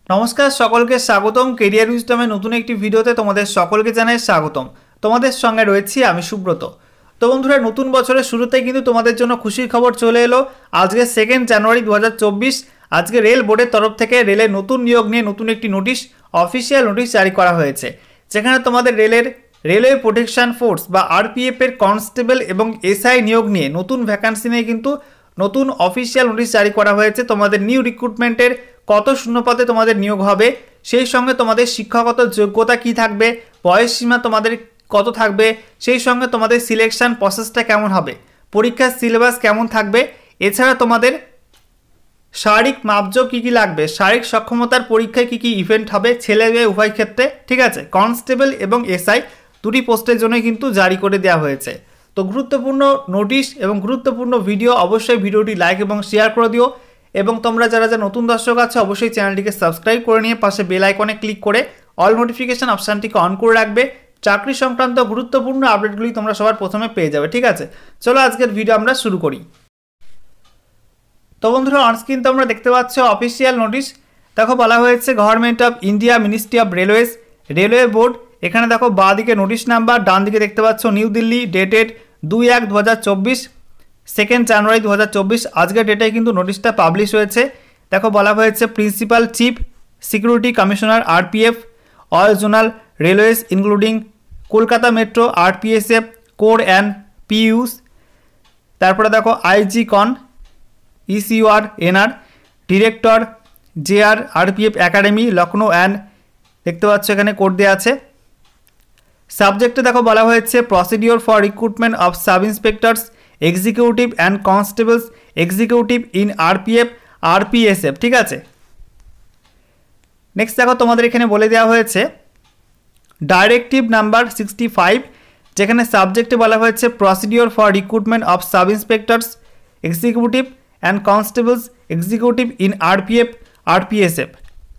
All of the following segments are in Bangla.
নমস্কার সকলকে স্বাগতম কেরিয়ার উইজডমের নতুন একটি ভিডিওতে তোমাদের সকলকে জানাই স্বাগতম। তোমাদের সঙ্গে রয়েছি আমি সুব্রত। তো বন্ধুরা, নতুন বছরের শুরুতেই কিন্তু তোমাদের জন্য খুশির খবর চলে এলো। আজকে 2 জানুয়ারি 2024 আজকে রেল বোর্ডের তরফ থেকে রেলের নতুন নিয়োগ নিয়ে নতুন একটি নোটিশ, অফিসিয়াল নোটিশ জারি করা হয়েছে, যেখানে তোমাদের রেলওয়ে প্রোটেকশন ফোর্স বা আরপিএফ এর কনস্টেবল এবং এসআই নিয়োগ নিয়ে নতুন ভ্যাকান্সি নিয়ে কিন্তু নতুন অফিসিয়াল নোটিশ জারি করা হয়েছে। তোমাদের নিউ রিক্রুটমেন্টের কত শূন্যপদে তোমাদের নিয়োগ হবে, সেই সঙ্গে তোমাদের শিক্ষাগত যোগ্যতা কি থাকবে, বয়স সীমা তোমাদের কত থাকবে, সেই সঙ্গে তোমাদের সিলেকশন প্রসেসটা কেমন হবে, পরীক্ষার সিলেবাস কেমন থাকবে, এছাড়া তোমাদের শারীরিক মাপজোক কী কী লাগবে, শারীরিক সক্ষমতার পরীক্ষায় কী কী ইভেন্ট হবে ছেলে মেয়ে উভয় ক্ষেত্রে, ঠিক আছে। কনস্টেবল এবং এসআই দুটি পোস্টের জন্যই কিন্তু জারি করে দেওয়া হয়েছে। তো গুরুত্বপূর্ণ নোটিশ এবং গুরুত্বপূর্ণ ভিডিও, অবশ্যই ভিডিওটি লাইক এবং শেয়ার করে দিও। এবং তোমরা যারা নতুন দর্শক আছে অবশ্যই চ্যানেলটিকে সাবস্ক্রাইব করে নিয়ে পাশে বেল আইকনে ক্লিক করে অল নোটিফিকেশন অপশানটিকে অন করে রাখবে। চাকরি সংক্রান্ত গুরুত্বপূর্ণ আপডেটগুলি তোমরা সবার প্রথমে পেয়ে যাবে, ঠিক আছে। চলো আজকের ভিডিও আমরা শুরু করি। তো বন্ধুরা, অনস্ক্রিন তোমরা দেখতে পাচ্ছ অফিসিয়াল নোটিশ। দেখো বলা হয়েছে government of India, ministry of railways, railway board. এখানে দেখো বাঁ দিকে নোটিশ নাম্বার, ডান দিকে দেখতে পাচ্ছ নিউ দিল্লি, ডেটেড 2/1/2024, 2 জানুয়ারি 2024। আজকের ডেটায় কিন্তু নোটিশটা পাবলিশ হয়েছে। দেখো বলা হয়েছে principal chief security commissioner RPF, all zonal railways including Kolkata metro, RPSF, core and PUs. তারপরে দেখো আইজি কন, ইসিউআর NR, director JR RPF academy, Lucknow and, দেখতে পাচ্ছ এখানে কোড দেওয়া আছে। সাবজেক্টে দেখো বলা হয়েছে procedure for recruitment of sub inspectors executive and constables executive in RPF RPSF, ঠিক আছে। নেক্সট দেখো তোমাদের এখানে বলে দেওয়া হয়েছে ডাইরেক্টিভ নাম্বার 65, যেখানে সাবজেক্টে বলা হয়েছে procedure for recruitment of sub inspectors executive and constables executive in RPF RPSF.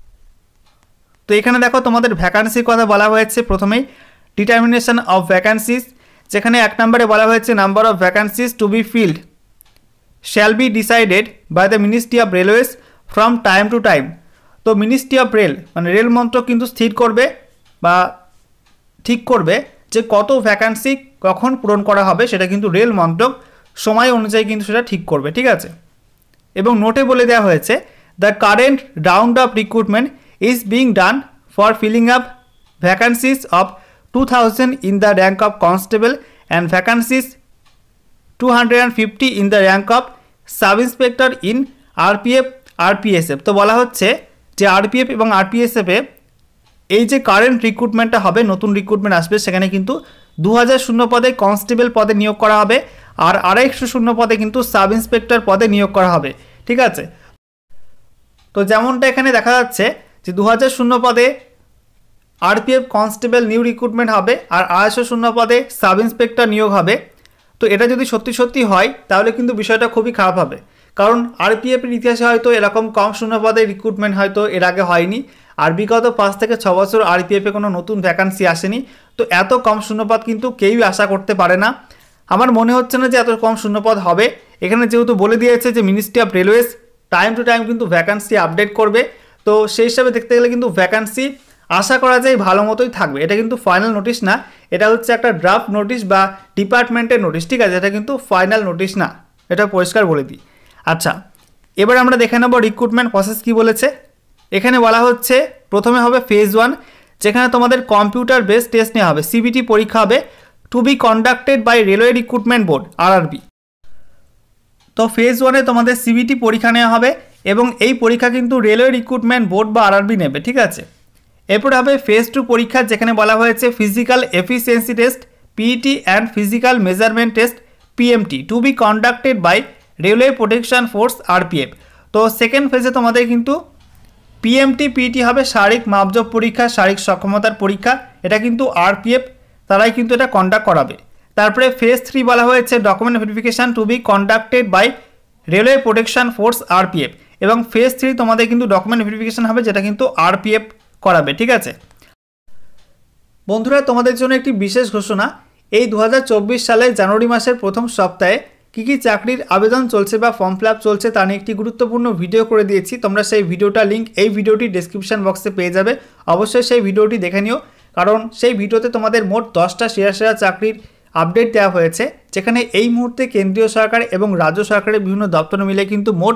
তো এখানে দেখো তোমাদের ভ্যাকান্সির কথা বলা হয়েছে। প্রথমেই ডিটারমিনেশন অফ ভ্যাকান্সিস, যেখানে 1 নম্বরে বলা হয়েছে number of vacancies to be filled shall be decided by the ministry of railways from time to time. তো মিনিস্ট্রি অফ রেল মানে রেল মন্ত্রক কিন্তু স্থির করবে বা ঠিক করবে যে কত ভ্যাকান্সি কখন পূরণ করা হবে, সেটা কিন্তু রেল মন্ত্রক সময় অনুযায়ী কিন্তু সেটা ঠিক করবে, ঠিক আছে। এবং নোটে বলে দেওয়া হয়েছে the current round of recruitment is being done for filling up vacancies of 2000 in the rank of constable and vacancies 250 in the rank of sub inspector in RPF RPSF। তো বলা হচ্ছে যে আরপিএফ এবং আরপিএসএফে এই যে কারেন্ট রিক্রুটমেন্টটা হবে, নতুন রিক্রুটমেন্ট আসবে, সেখানে কিন্তু 2000 শূন্য পদে কনস্টেবল পদে নিয়োগ করা হবে আর 250 শূন্য পদে কিন্তু সাব ইন্সপেক্টর পদে নিয়োগ করা হবে, ঠিক আছে। তো যেমনটা এখানে দেখা যাচ্ছে যে 2000 শূন্য পদে আরপিএফ কনস্টেবল নিউ রিক্রুটমেন্ট হবে আর 250 শূন্য পদে সাব ইন্সপেক্টর নিয়োগ হবে। তো এটা যদি সত্যি হয় তাহলে কিন্তু বিষয়টা খুবই খারাপ হবে, কারণ আরপিএফের ইতিহাসে হয়তো এরকম কম শূন্য পদে রিক্রুটমেন্ট হয়তো এর আগে হয়নি, আর বিগত 5 থেকে 6 বছর আরপিএফে কোনো নতুন ভ্যাকান্সি আসেনি। তো এত কম শূন্যপদ কিন্তু কেউই আশা করতে পারে না। আমার মনে হচ্ছে না যে এত কম শূন্যপদ হবে। এখানে যেহেতু বলে দিয়েছে যে ministry of railways time to time কিন্তু ভ্যাকান্সি আপডেট করবে, তো সেই হিসাবে দেখতে গেলে কিন্তু ভ্যাকান্সি আশা করা যায় ভালো মতোই থাকবে। এটা কিন্তু ফাইনাল নোটিশ না, এটা হচ্ছে একটা ড্রাফট নোটিশ বা ডিপার্টমেন্টের নোটিশ, ঠিক আছে। এটা কিন্তু ফাইনাল নোটিশ না, এটা পরিষ্কার বলে দিই। আচ্ছা, এবার আমরা দেখে নেব রিক্রুটমেন্ট প্রসেস কি বলেছে। এখানে বলা হচ্ছে প্রথমে হবে ফেজ 1, যেখানে তোমাদের কম্পিউটার বেসড টেস্ট নেওয়া হবে, সিবিটি পরীক্ষা হবে, to be conducted by railway recruitment board RRB. তো ফেজ 1-এ তোমাদের সিবিটি পরীক্ষা নেওয়া হবে এবং এই পরীক্ষা কিন্তু রেলওয়ে রিক্রুটমেন্ট বোর্ড বা আরআরবি নেবে, ঠিক আছে। এরপর হবে ফেজ 2 পরীক্ষা, যেখানে বলা হয়েছে physical efficiency test PET and physical measurement test PMT to be conducted by railway protection force RPF. তো সেকেন্ড ফেজে তোমাদের কিন্তু পিএমটি পিইটি হবে শারীরিক মাপজোক পরীক্ষা, শারীরিক সক্ষমতার পরীক্ষা, এটা কিন্তু আরপিএফ তারাই কিন্তু এটা কন্ডাক্ট করাবে। তারপরে ফেজ 3 বলা হয়েছে document verification to be conducted by railway protection force RPF, এবং ফেজ 3 তোমাদের কিন্তু ডকুমেন্ট ভেরিফিকেশান হবে, যেটা কিন্তু আরপিএফ করাবে, ঠিক আছে। বন্ধুরা, তোমাদের জন্য একটি বিশেষ ঘোষণা। এই 2024 সালের জানুয়ারি মাসের প্রথম সপ্তাহে কী চাকরির আবেদন চলছে বা ফর্ম ফিল আপ চলছে তা নিয়ে একটি গুরুত্বপূর্ণ ভিডিও করে দিয়েছি। তোমরা সেই ভিডিওটার লিঙ্ক এই ভিডিওটি ডেসক্রিপশন বক্সে পেয়ে যাবে। অবশ্যই সেই ভিডিওটি দেখে নিও, কারণ সেই ভিডিওতে তোমাদের মোট 10টা সেরা চাকরির আপডেট দেওয়া হয়েছে, যেখানে এই মুহূর্তে কেন্দ্রীয় সরকার এবং রাজ্য সরকারের বিভিন্ন দপ্তর মিলে কিন্তু মোট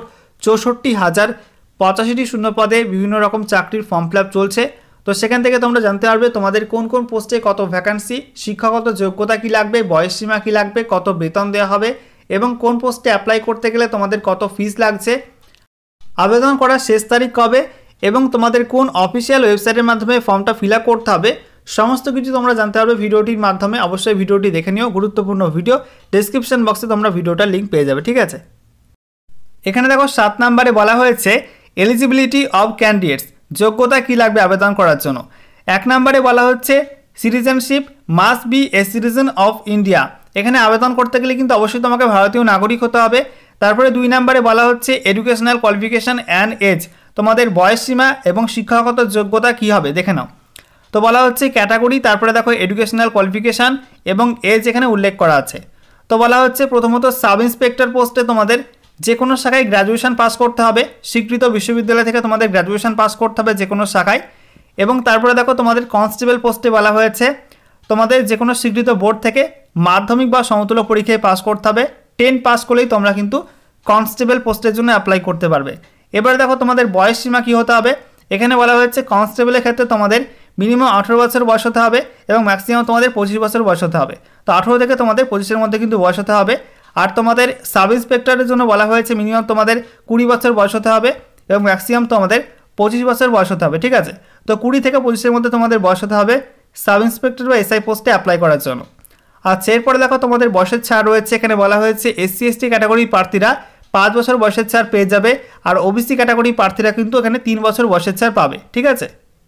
64,085টি শূন্য পদে বিভিন্ন রকম চাকরির ফর্ম ফিল আপ চলছে। তো সেখান থেকে তোমরা জানতে পারবে তোমাদের কোন কোন পোস্টে কত ভ্যাকান্সি, শিক্ষাগত যোগ্যতা কী লাগবে, বয়সসীমা কী লাগবে, কত বেতন দেওয়া হবে এবং কোন পোস্টে অ্যাপ্লাই করতে গেলে তোমাদের কত ফিস লাগছে, আবেদন করার শেষ তারিখ কবে এবং তোমাদের কোন অফিসিয়াল ওয়েবসাইটের মাধ্যমে ফর্মটা ফিল আপ করতে হবে, সমস্ত কিছু তোমরা জানতে পারবে ভিডিওটির মাধ্যমে। অবশ্যই ভিডিওটি দেখে নিও, গুরুত্বপূর্ণ ভিডিও। ডেসক্রিপশন বক্সে তোমরা ভিডিওটার লিঙ্ক পেয়ে যাবে, ঠিক আছে। এখানে দেখো 7 নম্বরে বলা হয়েছে এলিজিবিলিটি অফ ক্যান্ডিডেটস, যোগ্যতা কী লাগবে আবেদন করার জন্য। 1 নম্বরে বলা হচ্ছে citizenship must be a citizen of India, এখানে আবেদন করতে গেলে কিন্তু অবশ্যই তোমাকে ভারতীয় নাগরিক হতে হবে। তারপরে 2 নম্বরে বলা হচ্ছে এডুকেশনাল কোয়ালিফিকেশান অ্যান্ড এজ, তোমাদের বয়সসীমা এবং শিক্ষাগত যোগ্যতা কী হবে দেখে নাও। তো বলা হচ্ছে ক্যাটাগরি, তারপরে দেখো এডুকেশনাল কোয়ালিফিকেশান এবং এজ এখানে উল্লেখ করা আছে। তো বলা হচ্ছে প্রথমত সাব ইন্সপেক্টর পোস্টে তোমাদের যে কোনো শাখায় গ্র্যাজুয়েশন পাস করতে হবে, স্বীকৃত বিশ্ববিদ্যালয় থেকে তোমাদের গ্র্যাজুয়েশন পাস করতে হবে যে কোনো শাখায়। এবং তারপরে দেখো তোমাদের কনস্টেবল পোস্টে বলা হয়েছে তোমাদের যে কোনো স্বীকৃত বোর্ড থেকে মাধ্যমিক বা সমতুল্য পরীক্ষায় পাস করতে হবে। 10 পাস করলেই তোমরা কিন্তু কনস্টেবল পোস্টের জন্য অ্যাপ্লাই করতে পারবে। এবার দেখো তোমাদের বয়স সীমা কী হতে হবে। এখানে বলা হয়েছে কনস্টেবলের ক্ষেত্রে তোমাদের মিনিমাম 18 বছর বয়স হতে হবে এবং ম্যাক্সিমাম তোমাদের 25 বছর বয়স হতে হবে। তো 18 থেকে তোমাদের 25-এর মধ্যে কিন্তু বয়স হতে হবে। আর তোমাদের সাব ইন্সপেক্টরের জন্য বলা হয়েছে মিনিমাম তোমাদের 20 বছর বয়স হতে হবে এবং ম্যাক্সিমাম তোমাদের 25 বছর বয়স হতে হবে, ঠিক আছে। তো 20 থেকে 25-এর মধ্যে তোমাদের বয়স হতে হবে সাব ইন্সপেক্টর বা এসআই পোস্টে অ্যাপ্লাই করার জন্য। আচ্ছা, এরপরে দেখো তোমাদের বয়সের ছাড় রয়েছে। এখানে বলা হয়েছে এসসি এসটি ক্যাটাগরির প্রার্থীরা 5 বছর বয়সের ছাড় পেয়ে যাবে, আর ওবিসি ক্যাটাগরির প্রার্থীরা কিন্তু এখানে 3 বছর বয়সের ছাড় পাবে, ঠিক আছে।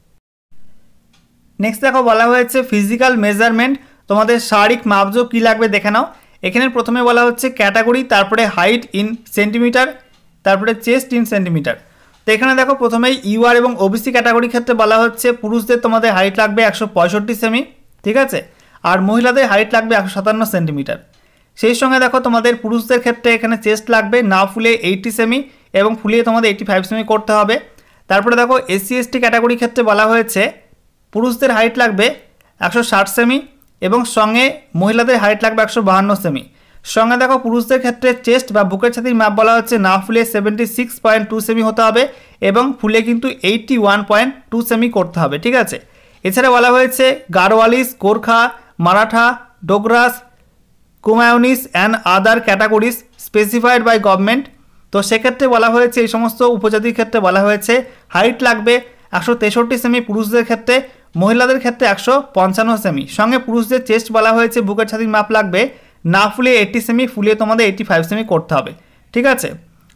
নেক্সট দেখো বলা হয়েছে ফিজিক্যাল মেজারমেন্ট, তোমাদের শারীরিক মাপজোক কী লাগবে দেখে নাও। এখানে প্রথমে বলা হচ্ছে ক্যাটাগরি, তারপরে হাইট ইন সেন্টিমিটার, তারপরে চেস্ট ইন সেন্টিমিটার। তো এখানে দেখো প্রথমেই ইউআর এবং ওবিসি ক্যাটাগরির ক্ষেত্রে বলা হচ্ছে পুরুষদের তোমাদের হাইট লাগবে 165 সেমি, ঠিক আছে, আর মহিলাদের হাইট লাগবে 157 সেন্টিমিটার। সেই সঙ্গে দেখো তোমাদের পুরুষদের ক্ষেত্রে এখানে চেস্ট লাগবে না ফুলে 80 সেমি এবং ফুলিয়ে তোমাদের 85 সেমি করতে হবে। তারপরে দেখো এসসি এসটি ক্যাটাগরির ক্ষেত্রে বলা হয়েছে পুরুষদের হাইট লাগবে 160 সেমি এবং সঙ্গে মহিলাদের হাইট লাগবে 152 সেমি। সঙ্গে দেখো পুরুষদের ক্ষেত্রে চেস্ট বা বুকের ছাতির মাপ বলা হচ্ছে না ফুলে 76.2 সেমি হতে হবে এবং ফুলে কিন্তু 81.2 সেমি করতে হবে, ঠিক আছে। এছাড়া বলা হয়েছে Garhwalis, Gorkha, Maratha, Dogras, Kumaonis and other categories specified by government. তো সেক্ষেত্রে বলা হয়েছে এই সমস্ত উপজাতির ক্ষেত্রে বলা হয়েছে হাইট লাগবে 163 সেমি পুরুষদের ক্ষেত্রে, মহিলাদের ক্ষেত্রে 155 সেমি। সঙ্গে পুরুষদের চেস্ট বলা হয়েছে বুকের ছাতির মাপ লাগবে না ফুলিয়ে 80 সেমি, ফুলিয়ে তোমাদের 85 সেমি করতে হবে, ঠিক আছে।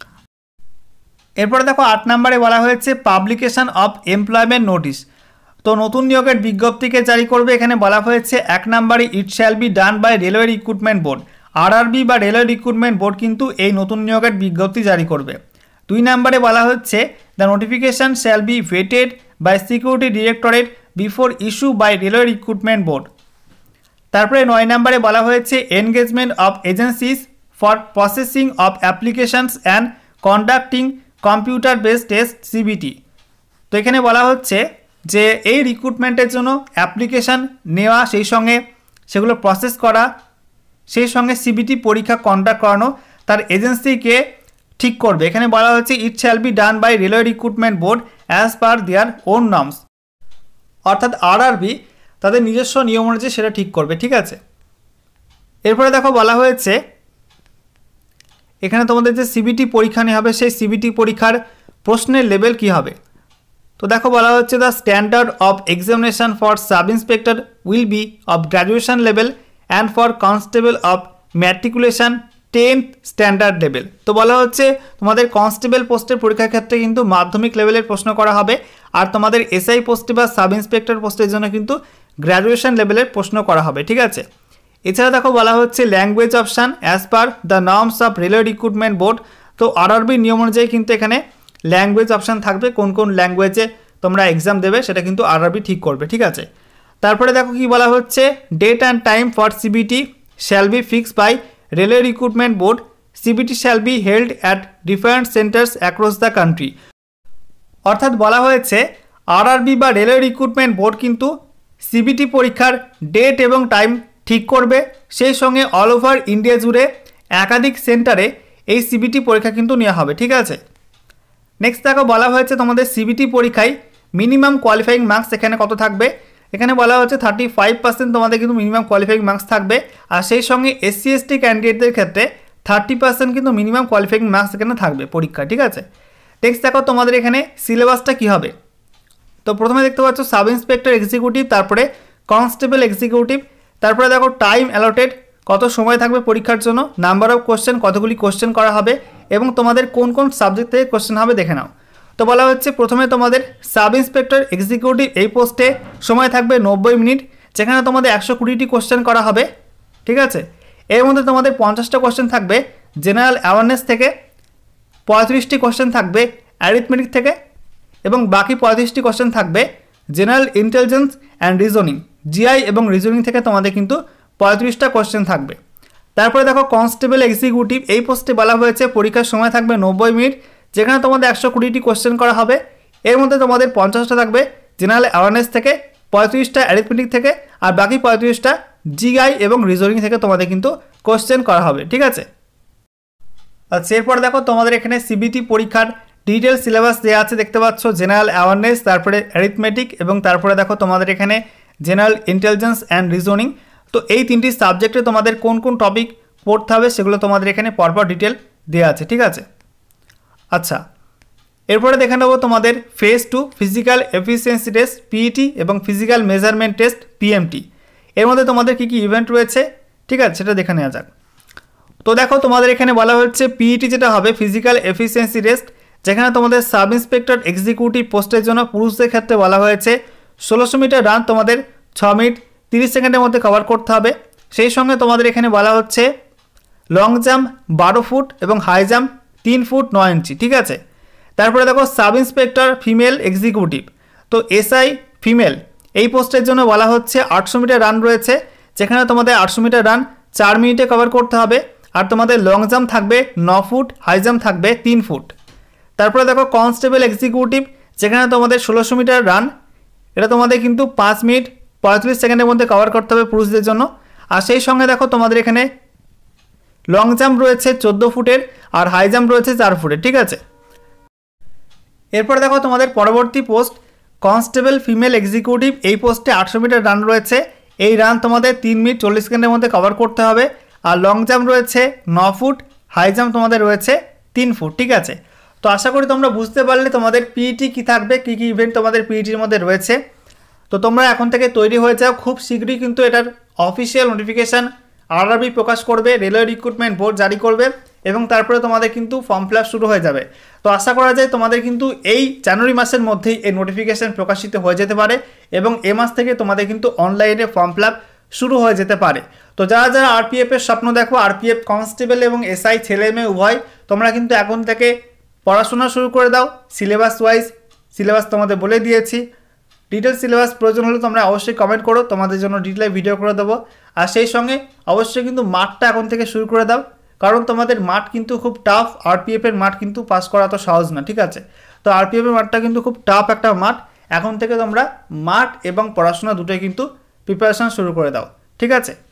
এরপরে দেখো 8 নম্বরে বলা হয়েছে পাবলিকেশন অফ এমপ্লয়মেন্ট নোটিশ, তো নতুন নিয়োগের বিজ্ঞপ্তিকে জারি করবে। এখানে বলা হয়েছে 1 নম্বরে it shall be done by railway recruitment board, RRB বা রেলওয়ে রিক্রুটমেন্ট বোর্ড কিন্তু এই নতুন নিয়োগের বিজ্ঞপ্তি জারি করবে। 2 নম্বরে বলা হচ্ছে the notification shall be vetted by security directorate before issue by railway recruitment board. তারপরে 9 নম্বরে বলা হয়েছে engagement of agencies for processing of applications and conducting computer based test CBT. তো এখানে বলা হচ্ছে যে এই রিক্রুটমেন্টের জন্য অ্যাপ্লিকেশান নেওয়া, সেই সঙ্গে সেগুলো প্রসেস করা, সেই সঙ্গে সিবিটি পরীক্ষা কন্ডাক্ট করানো তার এজেন্সিকে ঠিক করবে। এখানে বলা হচ্ছে it shall be done by railway recruitment board as per their own norms, অর্থাৎ আরআরবি তাদের নিজস্ব নিয়ম অনুযায়ী সেটা ঠিক করবে, ঠিক আছে। এরপরে দেখো বলা হয়েছে এখানে তোমাদের যে সিবিটি পরীক্ষা নেওয়া হবে সেই সিবিটি পরীক্ষার প্রশ্নের লেভেল কী হবে। তো দেখো বলা হচ্ছে the standard of examination for sub inspector will be of graduation level and for constable of matriculation 10th standard level. তো বলা হচ্ছে তোমাদের কনস্টেবল পোস্টের পরীক্ষার ক্ষেত্রে কিন্তু মাধ্যমিক লেভেলের প্রশ্ন করা হবে, আর তোমাদের এসআই পোস্টে বা সাব ইন্সপেক্টর পোস্টের জন্য কিন্তু গ্র্যাজুয়েশন লেভেলের প্রশ্ন করা হবে, ঠিক আছে। এছাড়া দেখো বলা হচ্ছে language option as per the norms of railway recruitment board. তো আরআরবির নিয়ম অনুযায়ী কিন্তু এখানে ল্যাঙ্গুয়েজ অপশান থাকবে, কোন কোন ল্যাঙ্গুয়েজে তোমরা এক্সাম দেবে সেটা কিন্তু আরআরবি ঠিক করবে, ঠিক আছে। তারপরে দেখো কি বলা হচ্ছে date and time for CBT shall be fixed by railway recruitment board CBT shall be held at different centres across the country. অর্থাৎ বলা হয়েছে আরআরবি বা রেলওয়ে রিক্রুটমেন্ট বোর্ড কিন্তু সিবিটি পরীক্ষার ডেট এবং টাইম ঠিক করবে, সেই সঙ্গে অল ওভার ইন্ডিয়া জুড়ে একাধিক সেন্টারে এই সিবিটি পরীক্ষা কিন্তু নেওয়া হবে। ঠিক আছে, নেক্সট দেখো বলা হয়েছে তোমাদের সিবিটি পরীক্ষায় মিনিমাম কোয়ালিফাইং মার্কস এখানে কত থাকবে। এখানে বলা হচ্ছে 35% তোমাদের কিন্তু মিনিমাম কোয়ালিফাইং মার্কস থাকবে, আর সেই সঙ্গে এসসি এসটি ক্যান্ডিডেটদের ক্ষেত্রে 30% কিন্তু মিনিমাম কোয়ালিফাইং মার্কস এখানে থাকবে পরীক্ষা। ঠিক আছে, নেক্সট দেখো তোমাদের এখানে সিলেবাসটা কী হবে। তো প্রথমে দেখতে পাচ্ছ সাব ইন্সপেক্টর এক্সিকিউটিভ, তারপরে কনস্টেবল এক্সিকিউটিভ, তারপরে দেখো টাইম অ্যালটেড কত সময় থাকবে পরীক্ষার জন্য, নাম্বার অফ কোশ্চেন কতগুলি কোশ্চেন করা হবে এবং তোমাদের কোন কোন সাবজেক্ট থেকে কোশ্চেন হবে দেখে নাও। তো বলা হচ্ছে প্রথমে তোমাদের সাব ইন্সপেক্টর এক্সিকিউটিভ এই পোস্টে সময় থাকবে 90 মিনিট, যেখানে তোমাদের 120টি কোশ্চেন করা হবে। ঠিক আছে, এর মধ্যে তোমাদের 50টা কোশ্চেন থাকবে জেনারেল অ্যাওয়ারনেস থেকে, 35টি কোশ্চেন থাকবে অ্যারিথমেটিক থেকে এবং বাকি 35টি কোশ্চেন থাকবে general intelligence and reasoning GI এবং রিজনিং থেকে তোমাদের কিন্তু 35টা কোশ্চেন থাকবে। তারপরে দেখো কনস্টেবল এক্সিকিউটিভ এই পোস্টে বলা হয়েছে পরীক্ষার সময় থাকবে 90 মিনিট, যেখানে তোমাদের 120টি কোশ্চেন করা হবে। এর মধ্যে তোমাদের 50টা থাকবে জেনারেল অ্যাওয়ারনেস থেকে, 35টা অ্যারিথমেটিক থেকে আর বাকি 35টা জিআই এবং রিজনিং থেকে তোমাদের কিন্তু কোশ্চেন করা হবে। ঠিক আছে, আচ্ছা এরপর দেখো তোমাদের এখানে সিবিটি পরীক্ষার ডিটেল সিলেবাস দেওয়া আছে, দেখতে পাচ্ছ জেনারেল অ্যাওয়ারনেস, তারপরে অ্যারিথমেটিক এবং তারপরে দেখো তোমাদের এখানে জেনারেল ইন্টেলিজেন্স অ্যান্ড রিজনিং। তো এই তিনটি সাবজেক্টে তোমাদের কোন কোন টপিক পড়তে হবে সেগুলো তোমাদের এখানে পরপর ডিটেল দেওয়া আছে। ঠিক আছে, আচ্ছা এরপরে দেখে নেবো তোমাদের phase 2 physical efficiency test PET এবং ফিজিক্যাল মেজারমেন্ট টেস্ট পিএমটি। এর মধ্যে তোমাদের কী কী ইভেন্ট রয়েছে, ঠিক আছে সেটা দেখে নেওয়া যাক। তো দেখো তোমাদের এখানে বলা হচ্ছে পিইটি যেটা হবে ফিজিক্যাল এফিসিয়েন্সি টেস্ট, যেখানে তোমাদের সাব ইন্সপেক্টর এক্সিকিউটিভ পোস্টের জন্য পুরুষদের ক্ষেত্রে বলা হয়েছে 1600 মিটার রান তোমাদের 6 মিনিট 30 সেকেন্ডের মধ্যে কভার করতে হবে। সেই সঙ্গে তোমাদের এখানে বলা হচ্ছে লং জাম্প 12 ফুট এবং হাই জাম্প 3 ফুট 9 ইঞ্চি। ঠিক আছে, তারপরে দেখো সাব ইন্সপেক্টর ফিমেল এক্সিকিউটিভ, তো এসআই ফিমেল এই পোস্টের জন্য বলা হচ্ছে 800 মিটার রান রয়েছে, যেখানে তোমাদের 800 মিটার রান 4 মিনিটে কভার করতে হবে, আর তোমাদের লং জাম্প থাকবে 9 ফুট, হাই জাম্প থাকবে 3 ফুট। তারপরে দেখো কনস্টেবল এক্সিকিউটিভ, যেখানে তোমাদের 1600 মিটার রান, এটা তোমাদের কিন্তু 5 মিনিট 35 সেকেন্ডের মধ্যে কভার করতে হবে পুরুষদের জন্য। আর সেই সঙ্গে দেখো তোমাদের এখানে লং জাম্প রয়েছে 14 ফুটের আর হাই জাম্প রয়েছে 4 ফুটের। ঠিক আছে, এরপরে দেখো তোমাদের পরবর্তী পোস্ট কনস্টেবল ফিমেল এক্সিকিউটিভ এই পোস্টে 800 মিটার রান রয়েছে, এই রান তোমাদের 3 মিনিট 40 সেকেন্ডের মধ্যে কভার করতে হবে, আর লং জাম্প রয়েছে 9 ফুট, হাই জাম্প তোমাদের রয়েছে 3 ফুট। ঠিক আছে, তো আশা করি তোমরা বুঝতে পারলে তোমাদের পিইটি কী থাকবে, কী কী ইভেন্ট তোমাদের পিইটির মধ্যে রয়েছে। তো তোমরা এখন থেকে তৈরি হয়ে যাও, খুব শীঘ্রই কিন্তু এটার অফিসিয়াল নোটিফিকেশান আরআরবি প্রকাশ করবে, রেলওয়ে রিক্রুটমেন্ট বোর্ড জারি করবে এবং তারপরে তোমাদের কিন্তু ফর্ম ফিল আপ শুরু হয়ে যাবে। তো আশা করা যায় তোমাদের কিন্তু এই জানুয়ারি মাসের মধ্যেই এই নোটিফিকেশান প্রকাশিত হয়ে যেতে পারে এবং এ মাস থেকে তোমাদের কিন্তু অনলাইনে ফর্ম ফিল আপ শুরু হয়ে যেতে পারে। তো যারা যারা আরপিএফের স্বপ্ন দেখো, আরপিএফ কনস্টেবল এবং এসআই ছেলে মেয়ে উভয়, তোমরা কিন্তু এখন থেকে পড়াশোনা শুরু করে দাও। সিলেবাস ওয়াইজ সিলেবাস তোমাদের বলে দিয়েছি, ডিটেল সিলেবাস প্রয়োজন হলে তোমরা অবশ্যই কমেন্ট করো, তোমাদের জন্য ডিটেলে ভিডিও করে দেবো। আর সেই সঙ্গে অবশ্যই কিন্তু মাঠটা এখন থেকে শুরু করে দাও, কারণ তোমাদের মাঠ কিন্তু খুব টাফ, আরপিএফের মাঠ কিন্তু পাস করা তো সহজ না। ঠিক আছে, তো আরপিএফের মাঠটা কিন্তু খুব টাফ একটা মাঠ, এখন থেকে তোমরা মাঠ এবং পড়াশোনা দুটোই কিন্তু প্রিপারেশান শুরু করে দাও। ঠিক আছে।